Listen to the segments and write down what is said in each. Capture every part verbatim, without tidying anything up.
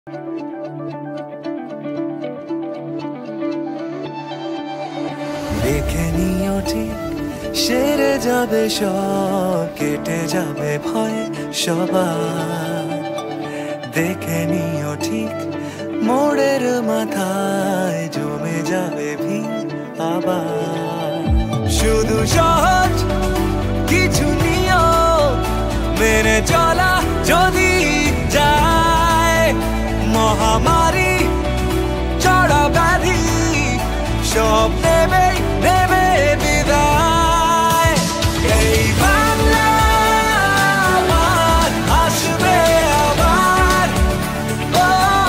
দেখে নিও ঠিক সেরে যাবে সব, কেটে যাবে ভয় সবার। দেখে নিও ঠিক মোড়ের মাথায় জমে যাবে ভিড় আবার। শুধু সহজ কিছু নিয়ম মেনে চলা যদি যায়, মহামারী চড়া ব্যাধি সব নেবে নেবে বিদায়। এই বাংলা আমার আসবে আবার, ও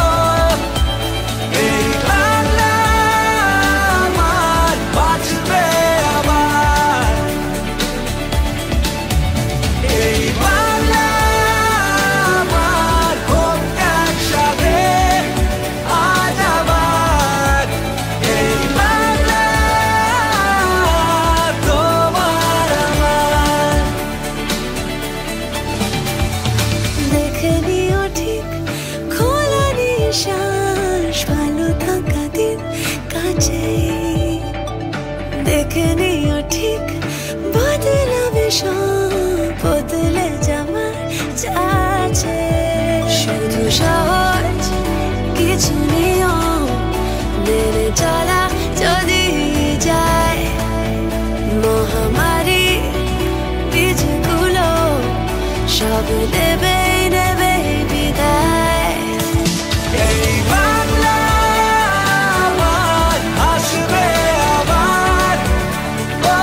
এই বাংলা আমার বাঁচবে আবার। এই বাংলা আমার হোক একসাথে আজ আবার। এই বাংলা তোমার আমার। দেখে নিও ঠিক খোলা নিঃশ্বাস, ভালো থাকা দিন কাছে। দেখে নিও ঠিক বদলাবে সব, বদলে যাওয়ার চাচ্ছে। শুধু সহজ কিছু নিয়ম মেনে চলা যদি যায়, মহামারী বীজগুলো সব নেবে নেবে বিদায়। এই বাংলা আমার আসবে আবার, ও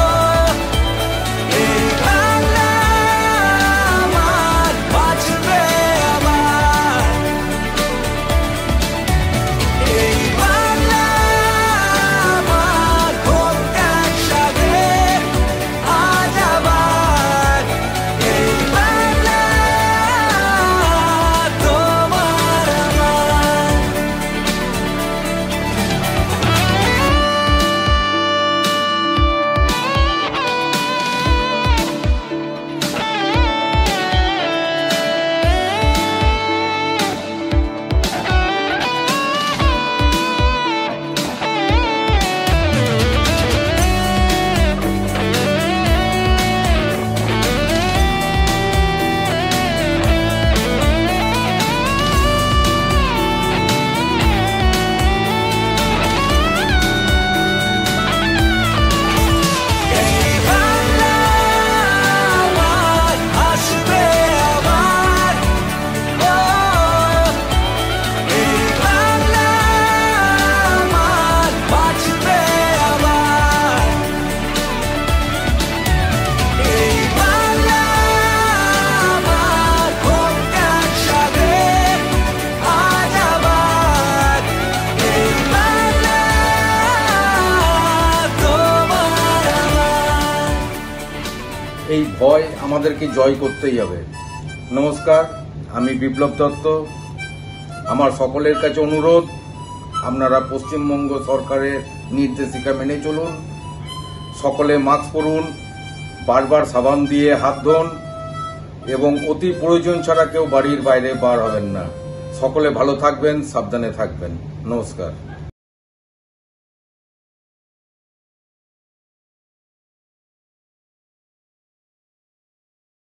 এই বাংলা আমার বাঁচবে আবার। এই বাংলা আমার হোক একসাথে আজ আবার। এই বাংলা তোমার আমার। এই বাংলা আমার আসবে আবার, ও এই বাংলা আমার বাঁচবে আবার। এই বাংলা আমার হোক একসাথে আজ আবার। এই বাংলা তোমার আমার। এই ভয় আমাদেরকে জয় করতেই হবে। নমস্কার, আমি বিপ্লব দত্ত। আমার সকলের কাছে অনুরোধ, আপনারা পশ্চিমবঙ্গ সরকারের নির্দেশিকা মেনে চলুন, সকলে মাস্ক পরুন, বারবার সাবান দিয়ে হাত ধোন এবং অতি প্রয়োজন ছাড়া কেউ বাড়ির বাইরে বার হবেন না। সকলে ভালো থাকবেন, সাবধানে থাকবেন। নমস্কার।